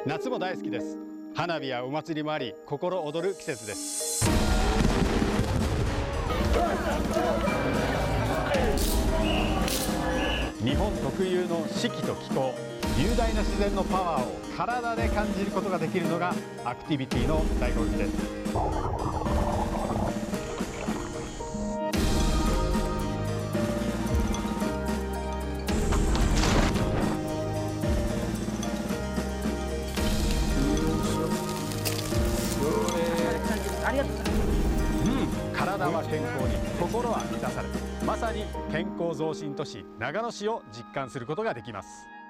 夏も大好きです。花火やお祭りもあり、心躍る季節です。日本特有の四季と気候、雄大な自然のパワーを体で感じることができるのがアクティビティの醍醐味です。 ありがとうございます。 体は健康に、心は満たされ、まさに健康増進都市長野市を実感することができます。